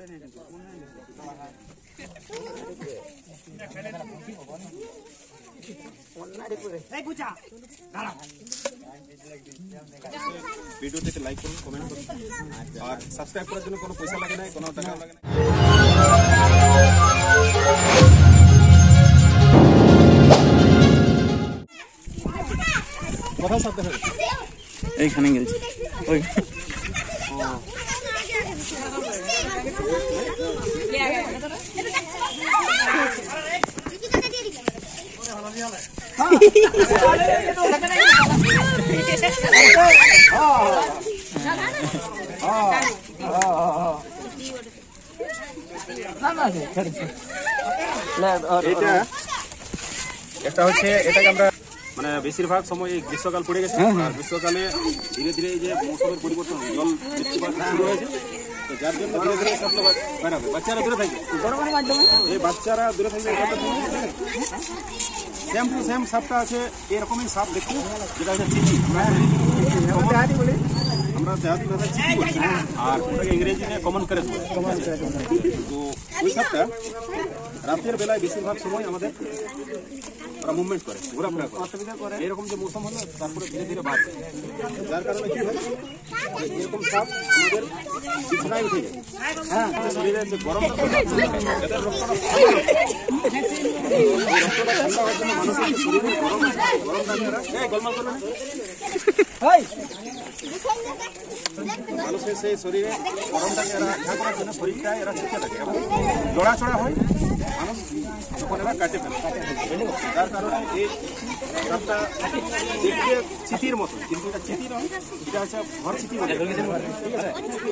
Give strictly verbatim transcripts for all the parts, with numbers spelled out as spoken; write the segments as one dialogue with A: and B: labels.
A: ভিডিওতে লাইক করুন, কমেন্ট করুন আর সাবস্ক্রাইব করার জন্য কোনো পয়সা লাগে না, কোনো টাকা লাগে না। কোথায় সব দেখা যাচ্ছে? এইখানে গেছি ওই এটা হচ্ছে এটাকে আমরা মানে বেশিরভাগ সময় গ্রীষ্মকাল পড়ে গেছে আর গ্রীষ্মকালে ধীরে ধীরে এই যে মৌসুমের পরিবর্তন জল বৃষ্টিপাত শুরু হয়েছে, তো যার জন্য ধীরে ধীরে সব লোক বেড়াবে, বাচ্চারা দূরে থাকবে, এই বাচ্চারা দূরে থাকবে। সেম টু সেম সাপটা আছে, এরকমই সাপ দেখতে যেটা হচ্ছে চিঠি, আমরা দেহাতি ভাষায় চিঠি বলছি আর ওটাকে ইংরেজিতে কমন কারেজ বলে। তো ওই সাপটা রাতের বেলায় বেশিরভাগ সময় আমাদের ওরা মুভমেন্ট করে, ঘোরাফেরা করে, অসুবিধা করে। এরকম যে মৌসুম হলো তারপরে ধীরে ধীরে বাড়বে, যার কারণে কি হয় এরকম সাপ আমাদের বিছানায় উঠে যায়। হ্যাঁ, শরীরের যে গরম রক্তটা ঠান্ডা হওয়ার জন্য মানুষের শরীরে গরম গরম থাকে, গোলমাল করবে না, মানুষের সেই শরীরে গরমটাকে এরা রক্ষা করার জন্য শরীরটায় এরা শিখে থাকে এবং জড়াচড়া হয় মানুষ যখন এরা কাটে ফেলে। যার কারণে এই সাপটা দেখতে চিঠির মতো, কিন্তু এটা চিঠি নয়, এটা হচ্ছে ঘর চিঠি বলে, ঠিক আছে?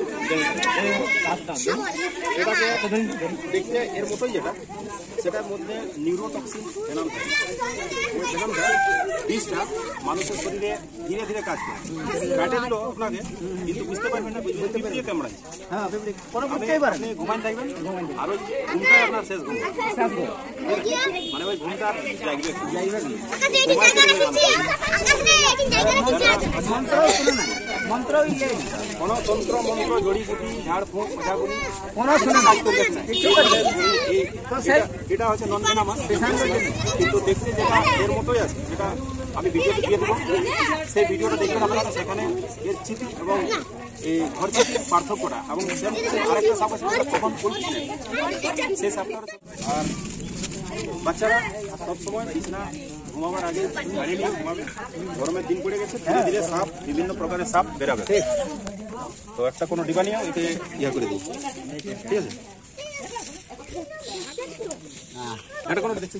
A: এটাকে দেখতে এর মতোই যেটা, সেটার মধ্যে নিউরোটক্সিন ভেনাম থাকে। ওই ভেনামটা বিষটা মানুষের শরীরে ধীরে ধীরে কাজ করে, কাটে দিল আপনাকে কিন্তু বুঝতে পারবেন না, বুঝতে কামড়ায়। হ্যাঁ, আপনি ঘুমান থাকবেন আর ওই ঘুমটাই আপনার শেষ ঘুম, মানে ওই ঘুমটা জাগবে মন্ত্র কোন তন্ত্র মন্ত্র জড়িবুটি ঝাড় ফুঁক মজাগুলি কোন শুনে কাজ করবে না। এটা হচ্ছে নন ভেনামাস, কিন্তু দেখতে যেটা এর মতোই আছে, যেটা আমি ভিডিওতে দিয়ে দেবো, সেই ভিডিওটা দেখবেন আপনারা, সেখানে এর চিঠি এবং এই ঘর চিঠির পার্থক্যটা এবং আরেকটা সাপ আছে কখন বলছি সেই সাপটা। আর বাচ্চারা সবসময় বিছানা ঘুমাবার আগে গাড়ি নিয়ে ঘুমাবে, গরমের দিন পড়ে গেছে, ধীরে ধীরে সাপ বিভিন্ন প্রকারের সাপ বেরাবে। তো একটা কোনো ডিবা নিয়ে এতে ইয়া করে দিই, ঠিক আছে? এটা কোনো দেখছেন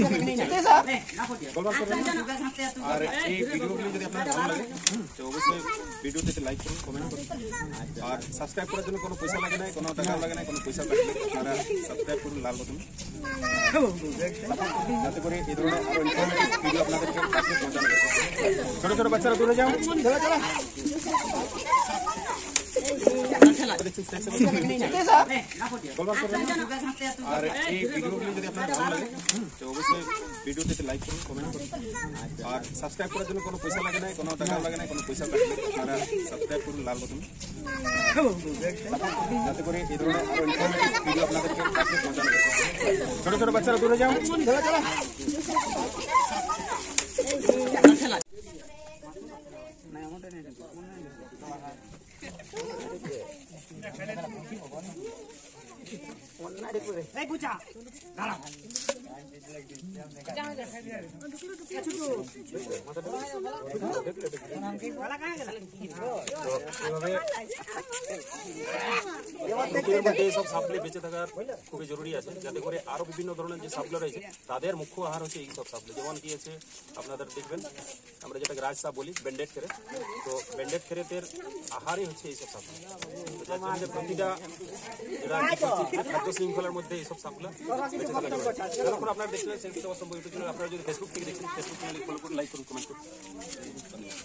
A: আর এই ভিডিওগুলি যদি আপনার ভালো লাগে তো অবশ্যই ভিডিওতে লাইক করুন, কমেন্ট করুন আর সাবস্ক্রাইব করার জন্য কোনো পয়সা লাগে না, কোনো টাকা লাগে না, কোনো পয়সা লাগবে আপনারা সাবস্ক্রাইব করুন লাল বাটন, যাতে করে এই ধরনের আরো ইনফরমেটিভ ভিডিও আপনাদেরকে কাছে পৌঁছানো যায়। ছোট ছোট বাচ্চারা দূরে যাও, আর এই ভিডিওগুলি যদি আপনার ভালো লাগে তো অবশ্যই ভিডিওতে লাইক করুন, কমেন্ট করুন আর সাবস্ক্রাইব করার জন্য কোনো পয়সা লাগে না, কোনো টাকা লাগে না, কোনো পয়সা লাগবে আপনারা সাবস্ক্রাইব করুন লাল বাটন, যাতে করে এই ধরনের আরো ইনফরমেটিভ ভিডিও আপনাদেরকে কাছে পৌঁছানো যায়। ছোট ছোট বাচ্চারা দূরে যাও, এইসব সাপগুলি বেঁচে থাকার খুবই জরুরি আছে, যাতে করে আরো বিভিন্ন ধরনের যে সাপগুলো রয়েছে তাদের মুখ্য আহার হচ্ছে এই সব সাপগুলি। যেমন কি আছে আপনাদের দেখবেন আমরা যেটাকে রাজ সাপ বলি, ব্যান্ডেড খেরে, তো ব্যান্ডেড খেরেতের আহারই হচ্ছে এইসব সাপগুলো। যার জন্য প্রতিটা খাদ্য শৃঙ্খলার মধ্যে এইসব সাপগুলো বেঁচে থাকা জরুরি। যখন আপনারা দেখলেন সেগুলো অসম্ভব ইউটিউব চ্যানেল, আপনারা যদি ফেসবুক থেকে দেখছেন ফেসবুক চ্যানেল ফলো করুন, লাইক করুন, কমেন্ট করুন।